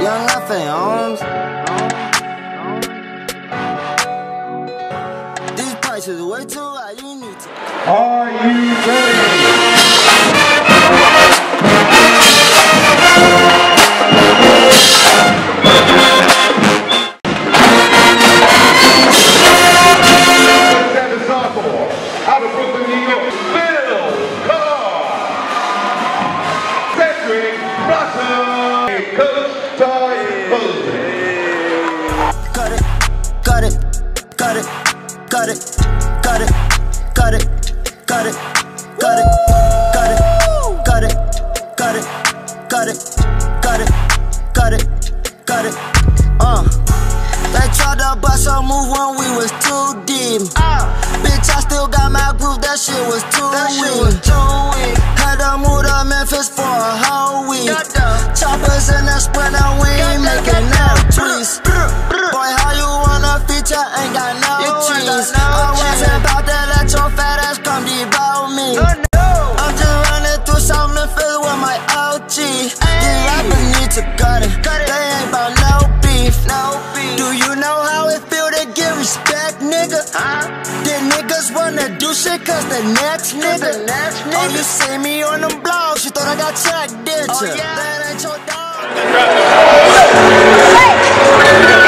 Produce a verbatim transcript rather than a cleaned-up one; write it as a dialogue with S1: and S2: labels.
S1: Young nothing, homes. These prices way too high, you need to.
S2: Are you ready? Out of Brooklyn, New York, Bill Carr, Cedric Russell, Coach Todd
S1: Cut it, cut it, cut it, cut it, cut it, cut it, cut it, cut it, cut it, cut it, cut it, cut it, cut it, cut it, cut it, uh. They tried to bust a move when we was too deep. Uh, bitch, I still got my groove, that shit was too that weak. Shit was too weak. Had to move to Memphis for a whole week. Choppers in the sprinter, we ain't making no tweets. Boy, how you wanna feature? Ain't got no cheese. I wasn't about to let your fat ass come devour me. I'm just running through South Memphis with my O G. These rappers need to cut it. They ain't about no beef. No beef. Do you know how it feel to get respect, nigga? Huh? The niggas wanna do shit cause the next nigga. The next nigga. Oh, you see me on them blogs, you thought I got checked, did ya? Oh, yeah. That ain't your dog.